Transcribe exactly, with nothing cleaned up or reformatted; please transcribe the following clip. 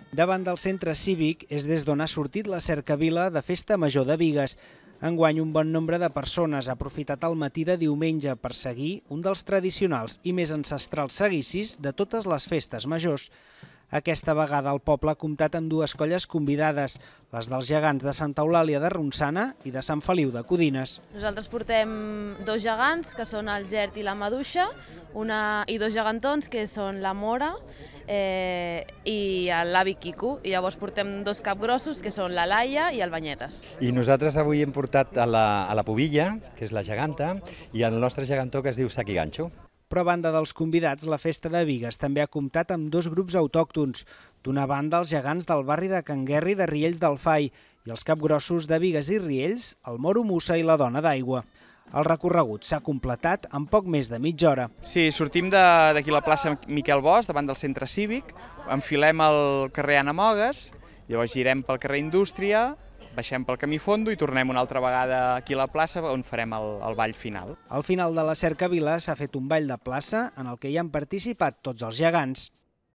Davant del centre cívic és des d'on ha sortit la cercavila de Festa Major de Bigues. Enguany un bon nombre de persones ha aprofitat el matí de diumenge per seguir un dels tradicionals i més ancestrals seguicis de totes les festes majors. Aquesta vegada el poble ha comptat amb dues colles convidades, les dels gegants de Santa Eulàlia de Ronçana i de Sant Feliu de Codines. Nosaltres portem dos gegants, que són el Gert i la Maduixa, una, i dos gegantons, que són la Mora eh, i l'avi Quico. I llavors portem dos capgrossos, que són la Laia i el Banyetes. I nosaltres avui hem portat a la, a la Pubilla, que és la geganta, i el nostre gegantó, que es diu Sac i Ganxo. Però a banda dels convidats, la festa de Bigues també ha comptat amb dos grups autòctons. D'una banda, els gegants del barri de Can Guerri de Riells del Fai i els capgrossos de Bigues i Riells, el Moro Mussa i la Dona d'Aigua. El recorregut s'ha completat en poc més de mitja hora. Sí, sortim d'aquí la plaça Miquel Bosch, davant del centre cívic, enfilem el carrer Anna Mogues, llavors girem pel carrer Indústria, baixem pel camí Fondo i tornem una altra vegada aquí a la plaça on farem el, el ball final. Al final de la cercavila s'ha fet un ball de plaça en el que hi han participat tots els gegants.